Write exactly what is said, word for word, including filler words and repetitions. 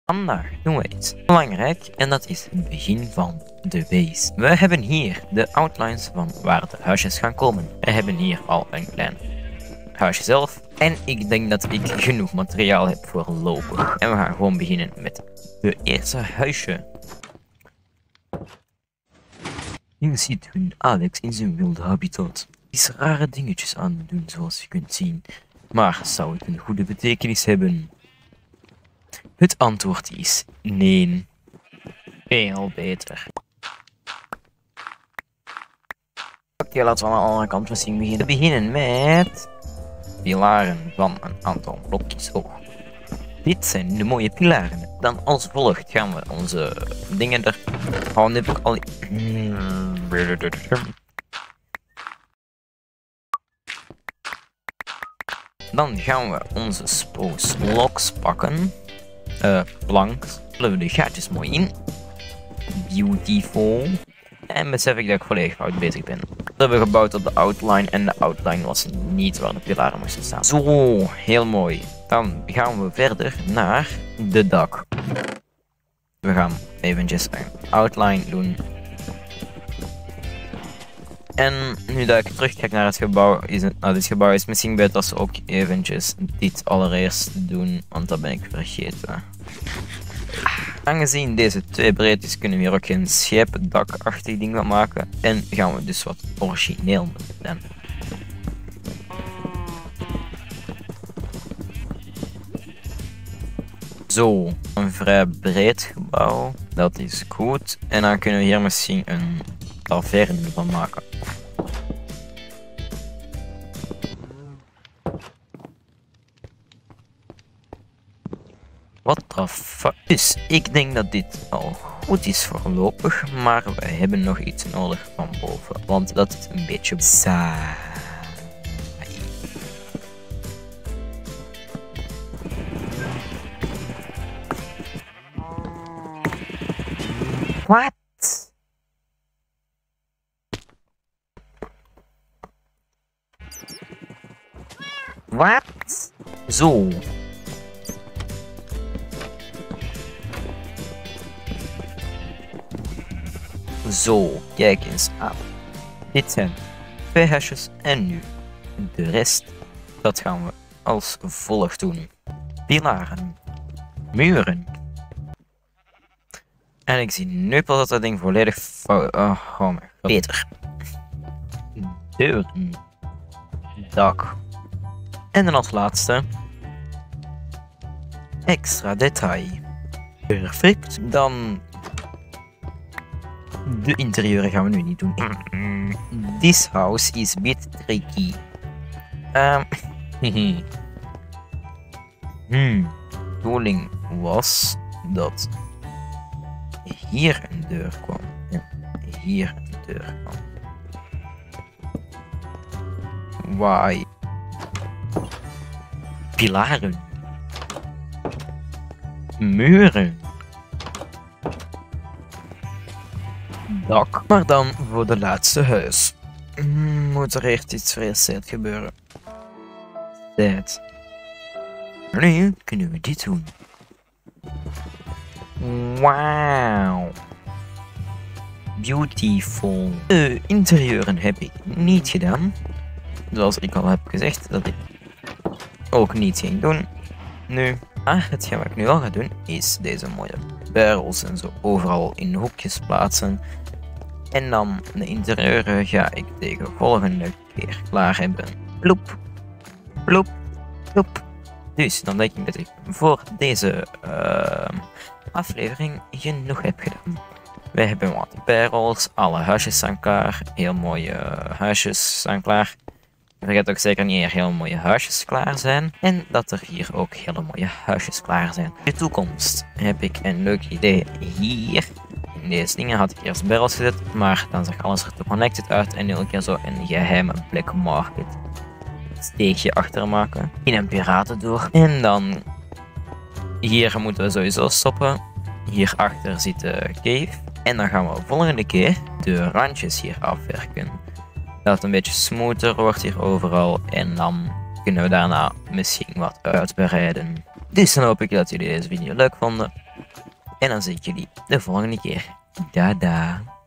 Vandaag doen we iets belangrijk en dat is het begin van de base. We hebben hier de outlines van waar de huisjes gaan komen. We hebben hier al een klein huisje zelf. En ik denk dat ik genoeg materiaal heb voorlopig. En we gaan gewoon beginnen met de eerste huisje. Hier ziet hun Alex in zijn wilde habitat. Is rare dingetjes aan het doen zoals je kunt zien. Maar zou het een goede betekenis hebben? Het antwoord is nee. Veel beter. Oké, okay, laten we aan de andere kant misschien beginnen. We beginnen met pilaren van een aantal blokjes hoog. Dit zijn de mooie pilaren. Dan als volgt gaan we onze dingen er... Oh, nu heb ik al... Dan gaan we onze spruce logs pakken. Uh, planks. Vullen we de gaatjes mooi in. Beautiful. En besef ik dat ik volledig fout bezig ben. Dat hebben we gebouwd op de outline en de outline was niet waar de pilaren moesten staan. Zo, heel mooi. Dan gaan we verder naar de dak. We gaan eventjes een outline doen. En nu dat ik terugkijk naar het gebouw, is het, nou, dit gebouw is misschien beter als we ook eventjes dit allereerst doen, want dat ben ik vergeten. Aangezien deze twee breed is, kunnen we hier ook geen scheepdakachtig ding van maken. En gaan we dus wat origineel doen. Zo, een vrij breed gebouw, dat is goed. En dan kunnen we hier misschien een taverne van maken. Wat de fuck? Dus ik denk dat dit al goed is voorlopig, maar we hebben nog iets nodig van boven, want dat is een beetje saai. Wat? Wat? Zo. Zo, kijk eens aan. Dit zijn twee hashjes en nu de rest. Dat gaan we als volgt doen. Pilaren. Muren. En ik zie nu pas dat dat ding volledig fout... Oh, oh mijn god. Beter. Deuren. Dak. En dan als laatste. Extra detail. Perfect. Dan... De interieuren gaan we nu niet doen. This house is a bit tricky. Um, hmm. De bedoeling was dat hier een deur kwam en hier een deur kwam. Why? Pilaren. Muren. Dak. Maar dan voor de laatste huis. Moet er eerst iets vreselijks gebeuren. Tijd. Nu kunnen we dit doen. Wauw. Beautiful. De interieuren heb ik niet gedaan. Zoals ik al heb gezegd dat ik ook niet ging doen. Nu, maar hetgeen wat ik nu al ga doen is deze mooie barrels en zo overal in hoekjes plaatsen. En dan de interieuren ga ik tegen de volgende keer klaar hebben. Ploep, ploep, ploep. Dus dan denk ik dat ik voor deze uh, aflevering genoeg heb gedaan. Wij hebben wat barrels, alle huisjes staan klaar, heel mooie huisjes staan klaar. Vergeet ook zeker niet er heel mooie huisjes klaar zijn. En dat er hier ook hele mooie huisjes klaar zijn. In de toekomst heb ik een leuk idee hier. In deze dingen had ik eerst barrels gezet, maar dan zag alles er te connected uit. En nu wil ik er zo een geheime black market steegje achter maken. In een piratendoor. En dan hier moeten we sowieso stoppen. Hierachter zit de cave. En dan gaan we volgende keer de randjes hier afwerken. Dat het een beetje smoother wordt hier overal. En dan kunnen we daarna misschien wat uitbreiden. Dus dan hoop ik dat jullie deze video leuk vonden. En dan zie ik jullie de volgende keer. Dada.